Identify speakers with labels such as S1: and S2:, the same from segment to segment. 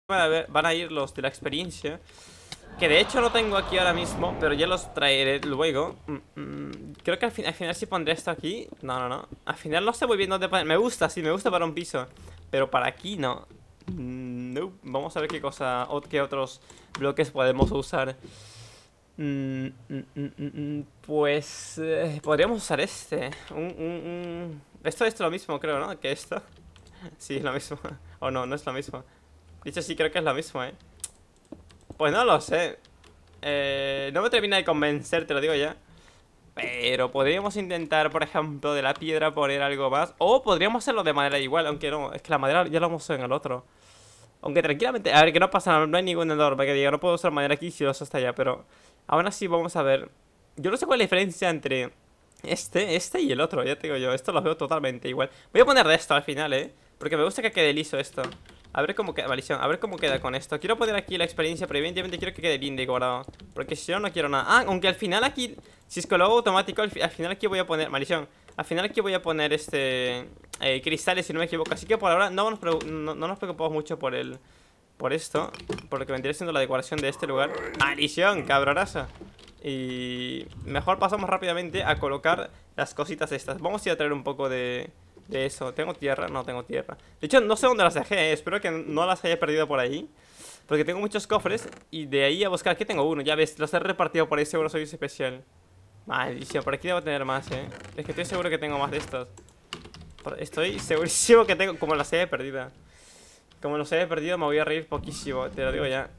S1: van a ir los de la experiencia. Que de hecho no tengo aquí ahora mismo, pero ya los traeré luego. Creo que al final sí pondré esto aquí. No. Al final no sé muy bien dónde poner. Me gusta, sí, me gusta para un piso. Pero para aquí no. No. Vamos a ver qué cosa o qué otros bloques podemos usar. Pues podríamos usar este. Esto es lo mismo, creo, ¿no? Que esto. Sí, es lo mismo. O no, no es lo mismo. Dicho sí, creo que es lo mismo, ¿eh? Pues no lo sé. No me termina de convencer, te lo digo ya. Pero podríamos intentar, por ejemplo, de la piedra poner algo más. O podríamos hacerlo de madera igual, aunque no. Es que la madera ya lo hemos usado en el otro. Aunque tranquilamente, a ver, que no pasa nada, no hay ningún enorme que diga, no puedo usar madera aquí si lo uso hasta allá. Pero aún así vamos a ver. Yo no sé cuál es la diferencia entre este y el otro, ya te digo yo. Esto lo veo totalmente igual. Voy a poner de esto al final, porque me gusta que quede liso esto. A ver cómo queda, maldición, a ver cómo queda con esto. Quiero poner aquí la experiencia, pero evidentemente quiero que quede bien decorado. Porque si no, no quiero nada. Ah, aunque al final aquí, si es que lo hago automático, al final aquí voy a poner, maldición, al final aquí voy a poner cristales, si no me equivoco. Así que por ahora no nos preocupamos mucho por esto, por lo que vendría siendo la decoración de este lugar. Maldición, cabronazo. Y mejor pasamos rápidamente a colocar las cositas estas. Vamos a ir a traer un poco de eso. ¿Tengo tierra? No tengo tierra. De hecho, no sé dónde las dejé, espero que no las haya perdido por ahí. Porque tengo muchos cofres. Y de ahí a buscar, aquí tengo uno, ya ves, los he repartido por ahí, seguro soy especial. Maldición, por aquí debo tener más, Es que estoy seguro que tengo más de estos. Estoy segurísimo que tengo, como las haya perdido. Como los haya perdido me voy a reír poquísimo, te lo digo ya.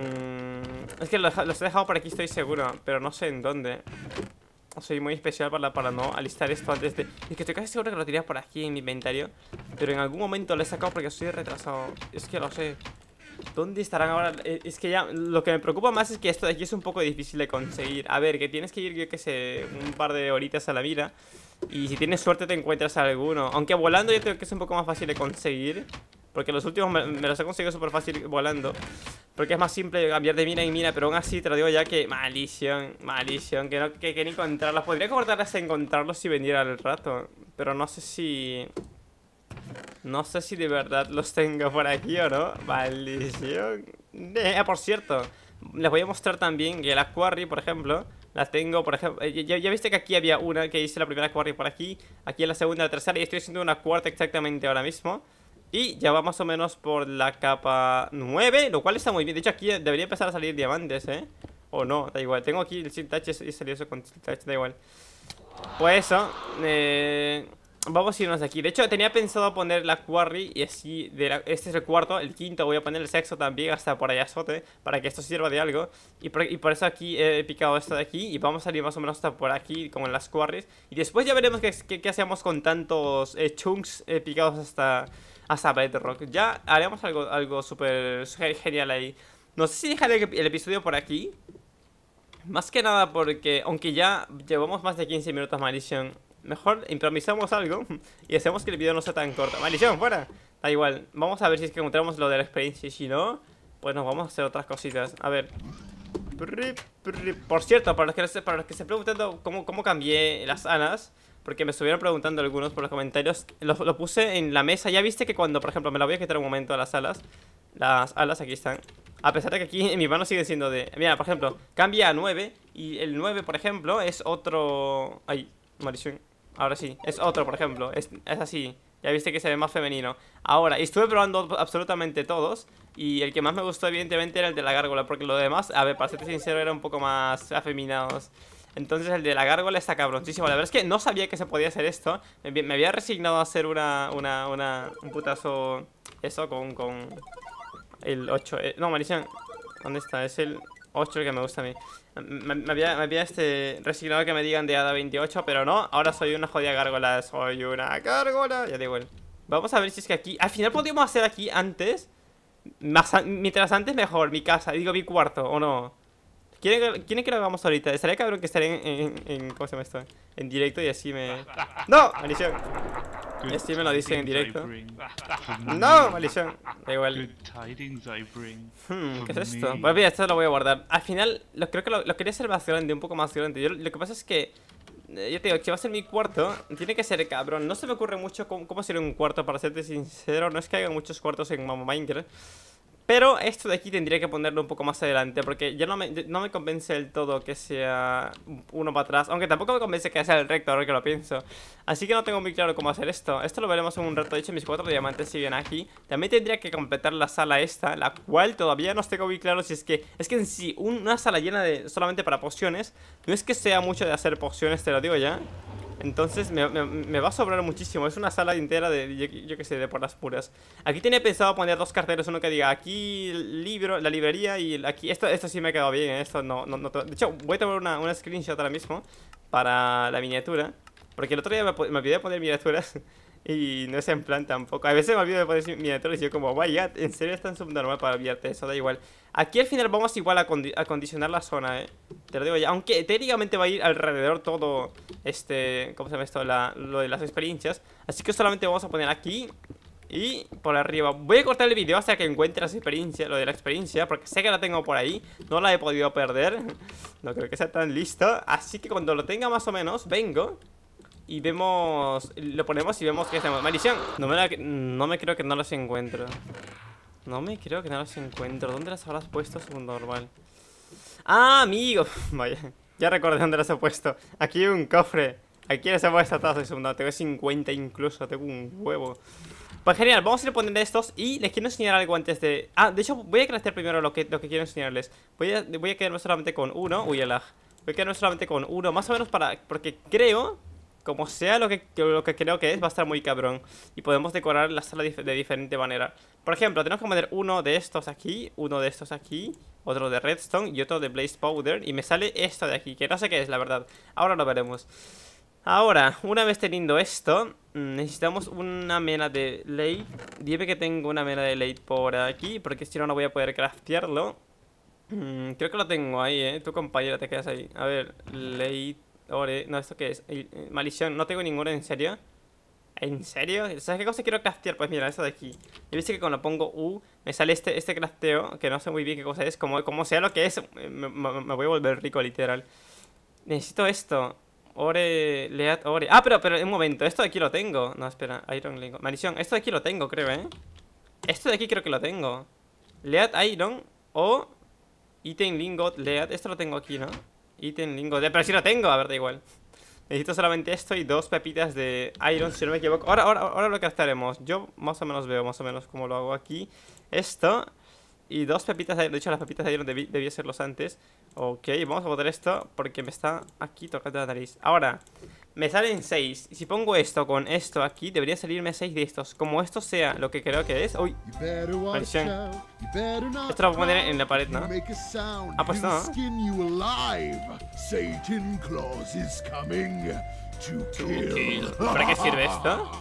S1: Es que los he dejado por aquí, estoy seguro, pero no sé en dónde. Soy muy especial para no alistar esto antes de... Es que estoy casi seguro que lo tenía por aquí en mi inventario, pero en algún momento lo he sacado porque estoy retrasado. Es que lo sé. ¿Dónde estarán ahora? Es que ya... Lo que me preocupa más es que esto de aquí es un poco difícil de conseguir. A ver, que tienes que ir, yo que sé, un par de horitas a la mira. Y si tienes suerte te encuentras alguno. Aunque volando yo creo que es un poco más fácil de conseguir, porque los últimos me los he conseguido súper fácil volando. Porque es más simple cambiar de mina en mina. Pero aún así te lo digo ya que... Maldición, que ni encontrarlos. Podría cortar hasta encontrarlos si vendiera al rato, pero no sé si... No sé si de verdad los tengo por aquí o no. Maldición. Por cierto, les voy a mostrar también que la quarry, por ejemplo, la tengo, por ejemplo, ya viste que aquí había una que hice la primera quarry por aquí. Aquí en la segunda, la tercera, y estoy haciendo una cuarta exactamente ahora mismo. Y ya va más o menos por la capa 9, lo cual está muy bien. De hecho aquí debería empezar a salir diamantes, o no, da igual, tengo aquí el Silk Touch y salió eso con Silk Touch, da igual. Pues eso, vamos a irnos de aquí. De hecho tenía pensado poner la quarry y así, este es el cuarto, el quinto voy a poner el sexto también hasta por allá azote, para que esto sirva de algo. Y por eso aquí he picado esto de aquí y vamos a salir más o menos hasta por aquí, como en las quarries. Y después ya veremos qué hacemos con tantos chunks picados hasta Bedrock. Ya haremos algo súper genial ahí. No sé si dejaré el episodio por aquí. Más que nada porque, aunque ya llevamos más de 15 minutos, maldición, mejor improvisamos algo y hacemos que el video no sea tan corto. Maldición, fuera. Da igual, vamos a ver si es que encontramos lo de la experiencia. Y si no, pues nos vamos a hacer otras cositas. A ver. Por cierto, para los que se preguntando cómo cambié las alas, porque me estuvieron preguntando algunos por los comentarios, lo puse en la mesa. Ya viste que cuando, por ejemplo, me la voy a quitar un momento a las alas. Las alas aquí están. A pesar de que aquí en mi mano siguen siendo de... Mira, por ejemplo, cambia a 9. Y el 9, por ejemplo, es otro... Ay, maldición. Ahora sí, es otro, por ejemplo. Es así. Ya viste que se ve más femenino. Ahora, estuve probando absolutamente todos. Y el que más me gustó, evidentemente, era el de la gárgola. Porque lo demás, a ver, para serte sincero, era un poco más afeminados. Entonces el de la gárgola está cabroncísimo. La verdad es que no sabía que se podía hacer esto. Me había resignado a hacer un putazo... Eso con el 8, no, maldición. ¿Dónde está? Es el 8 el que me gusta a mí. Me había resignado que me digan de Hada 28, pero no, ahora soy una jodida gárgola. Soy una gárgola. Ya da igual. Vamos a ver si es que aquí... Al final podríamos hacer aquí antes. Mientras antes mejor, mi casa, digo mi cuarto, ¿o no? ¿Quieren que lo hagamos ahorita? Estaría cabrón que estaré ¿cómo se llama esto? En directo y así me... ¡No! Maldición. Y así me lo dicen en directo. ¡No! Maldición. Da igual. ¿Qué es esto? Pues mira, esto lo voy a guardar. Al final, creo que lo quería hacer más grande, un poco más grande. Lo que pasa es que... Yo te digo, si va a ser mi cuarto, tiene que ser cabrón. No se me ocurre mucho cómo sería un cuarto, para serte sincero. No es que haya muchos cuartos en Minecraft. Pero esto de aquí tendría que ponerlo un poco más adelante, porque ya no me convence del todo que sea uno para atrás. Aunque tampoco me convence que sea el recto, ahora que lo pienso. Así que no tengo muy claro cómo hacer esto. Esto lo veremos en un rato. De hecho, mis 4 diamantes siguen aquí. También tendría que completar la sala esta, la cual todavía no tengo muy claro si es que... Es que en sí, una sala llena de solamente para pociones, no es que sea mucho de hacer pociones, te lo digo ya. Entonces me va a sobrar muchísimo. Es una sala entera de, yo qué sé, de por las puras. Aquí tenía pensado poner 2 carteles. Uno que diga aquí el libro, la librería. Y aquí, esto sí me ha quedado bien, esto no. De hecho, voy a tomar una screenshot ahora mismo para la miniatura, porque el otro día me olvidé de poner miniaturas. Y no es en plan tampoco. A veces me olvido de poner miniaturas y yo como, vaya, ¿en serio es tan subnormal para olvidarte eso? Da igual. Aquí al final vamos igual a acondicionar la zona, te lo digo ya. Aunque técnicamente va a ir alrededor todo, ¿cómo se llama esto? Lo de las experiencias. Así que solamente vamos a poner aquí y por arriba. Voy a cortar el video hasta que encuentre las experiencias, lo de la experiencia, porque sé que la tengo por ahí. No la he podido perder. No creo que sea tan listo. Así que cuando lo tenga más o menos, vengo y vemos, lo ponemos y vemos qué hacemos. Maldición, no me creo que no los encuentro. No me creo que no los encuentro. ¿Dónde las habrás puesto, segundo normal? ¡Ah, amigo! Vaya, ya recordé dónde las he puesto. Aquí hay un cofre. Aquí les he puesto todas, segundo. Tengo 50 incluso, tengo un huevo. Pues genial, vamos a ir poniendo estos. Y les quiero enseñar algo antes de... Ah, de hecho, voy a craftear primero lo que quiero enseñarles. Voy a quedarme solamente con uno. Uy, el lag. Voy a quedarme solamente con uno, más o menos porque creo... Como sea lo que creo que es, va a estar muy cabrón. Y podemos decorar la sala de diferente manera. Por ejemplo, tenemos que poner uno de estos aquí, uno de estos aquí, otro de redstone y otro de blaze powder. Y me sale esto de aquí, que no sé qué es, la verdad. Ahora lo veremos. Ahora, una vez teniendo esto, necesitamos una mena de late. Dime que tengo una mena de late por aquí, porque si no, no voy a poder craftearlo. Creo que lo tengo ahí, Tu compañera te quedas ahí. A ver, late... Ore, no, ¿esto qué es? Maldición, no tengo ninguna, ¿en serio? ¿En serio? ¿Sabes qué cosa quiero craftear? Pues mira, esto de aquí. Yo viste que cuando pongo U me sale este crafteo, que no sé muy bien qué cosa es. Como sea lo que es, me voy a volver rico, literal. Necesito esto. Ore, Lead, Ore. Ah, pero un momento, esto de aquí lo tengo. No, espera, Iron Lingo. Maldición, esto de aquí lo tengo, creo, Esto de aquí creo que lo tengo. Lead, Iron o Item Lingot, Lead. Esto lo tengo aquí, ¿no? Ítem lingot, pero si lo tengo, a ver, da igual. Necesito solamente esto y 2 pepitas de iron, si no me equivoco. Ahora lo que haremos. Yo más o menos veo más o menos cómo lo hago aquí. Esto y 2 pepitas de iron. De hecho, las pepitas de iron debía serlos antes. Ok, vamos a botar esto porque me está aquí tocando la nariz. Ahora, me salen 6. Si pongo esto con esto aquí, debería salirme 6 de estos. Como esto sea lo que creo que es. Uy, maldición. Esto lo voy a poner en la pared, ¿no? Ah, pues no. ¿Para qué sirve esto?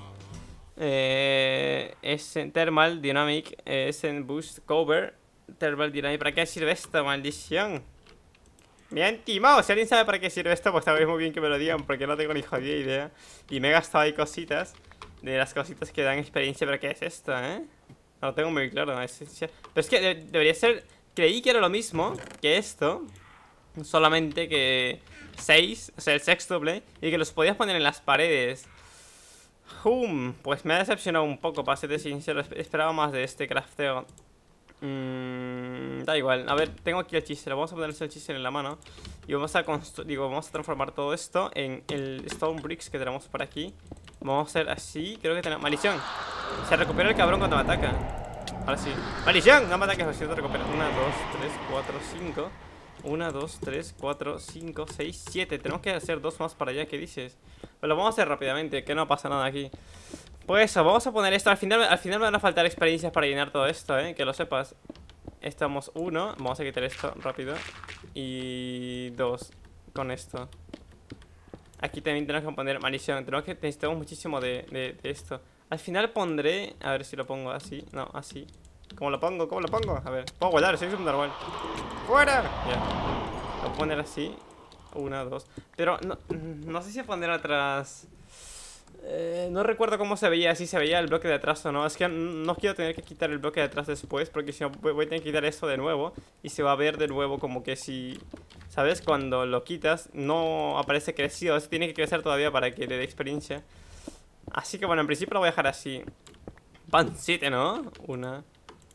S1: Es en Thermal Dynamic. Es en Boost Cover Thermal Dynamic. ¿Para qué sirve esto, maldición? Me han timado. Si alguien sabe para qué sirve esto, pues sabéis muy bien que me lo digan, porque no tengo ni jodida idea. Y me he gastado ahí cositas. De las cositas que dan experiencia. ¿Pero qué es esto, No lo tengo muy claro. Pero es que debería ser... Creí que era lo mismo que esto, solamente que 6, o sea, el sextuple. Y que los podías poner en las paredes. Pues me ha decepcionado un poco, para serte sincero. Esperaba más de este crafteo. Da igual, a ver, tengo aquí el chisel. Vamos a poner el chisel en la mano. Y vamos a transformar todo esto en el stone bricks que tenemos por aquí. Vamos a hacer así, creo que tenemos... ¡Maldición! Se recupera el cabrón cuando me ataca. Ahora sí. ¡Maldición! No me ataques, así te recupera. 1, 2, 3, 4, 5. 1, 2, 3, 4, 5, 6, 7. Tenemos que hacer 2 más para allá, ¿qué dices? Pues lo vamos a hacer rápidamente, que no pasa nada aquí. Pues eso, vamos a poner esto. Al final me van a faltar experiencias para llenar todo esto, que lo sepas. Estamos 1, vamos a quitar esto rápido. Y 2 con esto. Aquí también tenemos que poner maldición. Necesitamos muchísimo de esto. Al final pondré, a ver si lo pongo así. No, así. ¿Cómo lo pongo? ¿Cómo lo pongo? A ver, puedo guardar, soy un normal. ¡Fuera! Ya. Lo voy a poner así. 1, 2. Pero no sé si poner atrás. No recuerdo cómo se veía, si se veía el bloque de atrás o no. Es que no quiero tener que quitar el bloque de atrás después, porque si no voy a tener que quitar esto de nuevo. Y se va a ver de nuevo como que si... ¿Sabes? Cuando lo quitas no aparece crecido. Eso tiene que crecer todavía para que le dé experiencia. Así que bueno, en principio lo voy a dejar así. Van 7, ¿no? 1,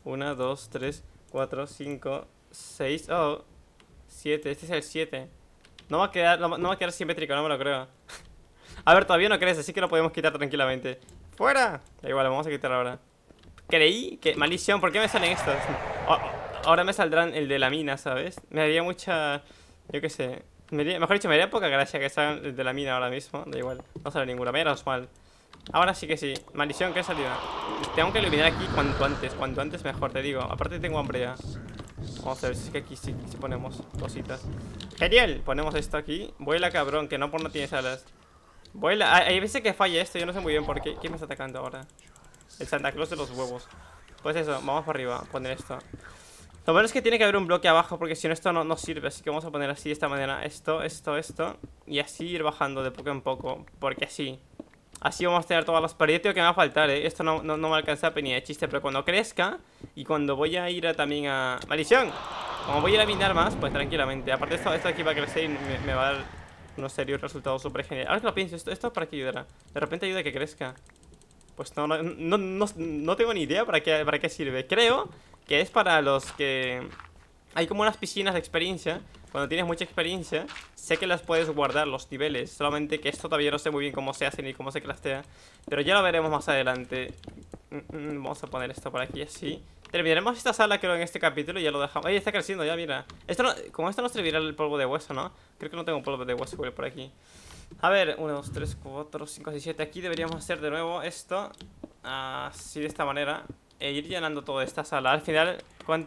S1: 1, 2, 3, 4, 5, 6. Oh, 7. Este es el 7. No va a quedar, no va a quedar simétrico, no me lo creo. A ver, todavía no crece, así que lo podemos quitar tranquilamente. ¡Fuera! Da igual, lo vamos a quitar ahora. Creí que... Maldición, ¿por qué me salen estos? Ahora me saldrán el de la mina, ¿sabes? Me haría mucha... Yo qué sé. Mejor dicho, me haría poca gracia que salgan el de la mina ahora mismo. Da igual, no sale ninguna, menos mal. Ahora sí que sí. Maldición, ¿qué ha salido? Tengo que eliminar aquí cuanto antes mejor, te digo. Aparte tengo hambre ya. Vamos a ver si es que aquí sí ponemos cositas. Genial, ponemos esto aquí. Vuela, cabrón, que no por no tienes alas. Vuela, hay veces que falla esto, yo no sé muy bien por qué. ¿Quién me está atacando ahora? El Santa Claus de los huevos. Pues eso, vamos para arriba, poner esto. Lo bueno es que tiene que haber un bloque abajo, porque si no esto no sirve. Así que vamos a poner así de esta manera. Esto. Y así ir bajando de poco en poco, porque así vamos a tener todas las paredes. Tío, que me va a faltar, esto no me alcanza ni de chiste. Pero cuando crezca, y cuando voy a ir también a... ¡Maldición! Como voy a ir a minar más, pues tranquilamente. Aparte esto de aquí va a crecer y me va a dar unos serios resultados súper geniales. Ahora que lo pienso, ¿esto para qué ayudará? De repente ayuda a que crezca. Pues no tengo ni idea para qué sirve. Creo que es para los que... Hay como unas piscinas de experiencia. Cuando tienes mucha experiencia, sé que las puedes guardar, los niveles. Solamente que esto todavía no sé muy bien cómo se hace ni cómo se craftea. Pero ya lo veremos más adelante. Vamos a poner esto por aquí así. Terminaremos esta sala, creo, en este capítulo y ya lo dejamos. ¡Ay, está creciendo ya, mira! Como esto no servirá el polvo de hueso, ¿no? Creo que no tengo polvo de hueso por aquí. A ver, 1, 2, 3, 4, 5, 6, 7. Aquí deberíamos hacer de nuevo esto. Así, de esta manera. E ir llenando toda esta sala. Al final,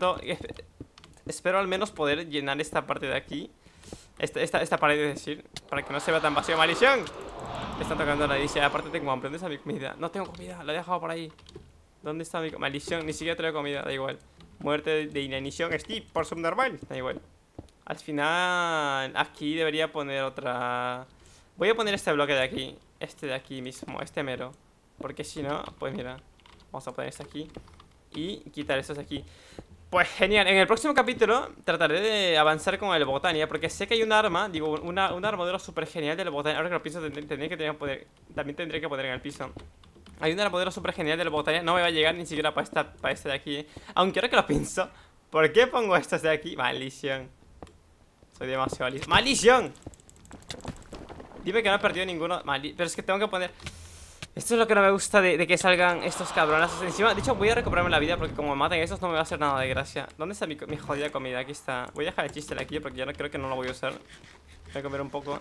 S1: espero al menos poder llenar esta parte de aquí. Esta pared, es decir, para que no se vea tan vacío. ¡Maldición! Me están tocando la dice. Aparte tengo hambre. ¿Dónde está mi comida? No tengo comida, la he dejado por ahí. ¿Dónde está mi maldición? Ni siquiera traigo comida, da igual. Muerte de inanición, Steve, por subnormal. Da igual. Al final, aquí debería poner otra... Voy a poner este bloque de aquí. Este de aquí mismo, este mero. Porque si no, pues mira, vamos a poner este aquí y quitar estos aquí. Pues genial, en el próximo capítulo trataré de avanzar con el Botania, porque sé que hay un arma, digo, una armadura súper genial del Botania. Ahora que lo pienso, también tendré que poner en el piso. Hay una armadura súper genial del Botania. No me va a llegar ni siquiera para este de aquí, Aunque ahora que lo pienso, ¿por qué pongo estos de aquí? Maldición. Soy demasiado ¡maldición! Dime que no he perdido ninguno. Pero es que tengo que poner... Esto es lo que no me gusta de que salgan estos cabronazos encima. De hecho, voy a recuperarme la vida porque como me maten estos no me va a hacer nada de gracia. ¿Dónde está mi jodida comida? Aquí está. Voy a dejar el chiste aquí porque ya no creo que no lo voy a usar. Voy a comer un poco.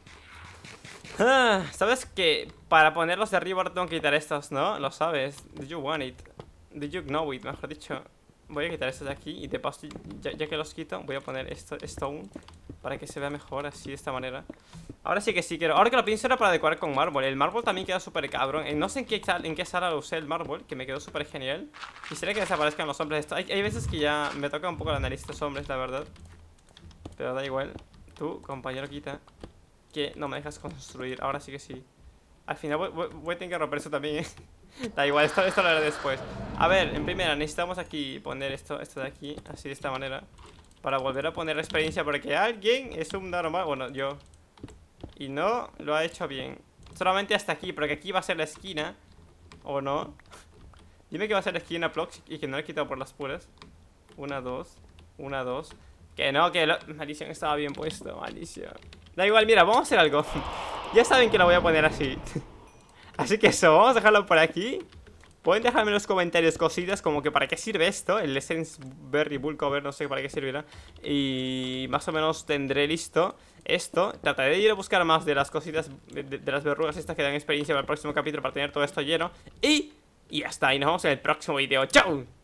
S1: ¿Sabes que para ponerlos de arriba ahora tengo que quitar estos, no? Lo sabes. Did you want it? Did you know it? Mejor dicho. Voy a quitar estos de aquí y de paso, ya que los quito, voy a poner esto aún para que se vea mejor así de esta manera. Ahora sí que sí quiero. Ahora que lo pienso era para decorar con mármol. El mármol también queda súper cabrón. No sé en qué sala usé el mármol, que me quedó súper genial. Quisiera que desaparezcan los hombres. Hay veces que ya me toca un poco la nariz estos hombres, la verdad. Pero da igual. Tú, compañero, quita. Que no me dejas construir. Ahora sí que sí. Al final voy a tener que romper eso también, Da igual, esto lo haré después. A ver, en primera necesitamos aquí poner esto de aquí, así de esta manera, para volver a poner la experiencia, porque alguien es un normal, bueno, yo, y no lo ha hecho bien. Solamente hasta aquí, porque aquí va a ser la esquina. ¿O no? Dime que va a ser la esquina, Plox, y que no lo he quitado por las puras. 1, 2, 1, 2. Que no, que la maldición estaba bien puesto, maldición. Da igual, mira, vamos a hacer algo. Ya saben que lo voy a poner así. Así que eso, vamos a dejarlo por aquí. Pueden dejarme en los comentarios cositas como que para qué sirve esto. El Essence Berry Bull Cover, no sé para qué servirá. Y más o menos tendré listo esto. Trataré de ir a buscar más de las cositas de las verrugas estas que dan experiencia para el próximo capítulo, para tener todo esto lleno. Y ya está, y nos vemos en el próximo video. ¡Chao!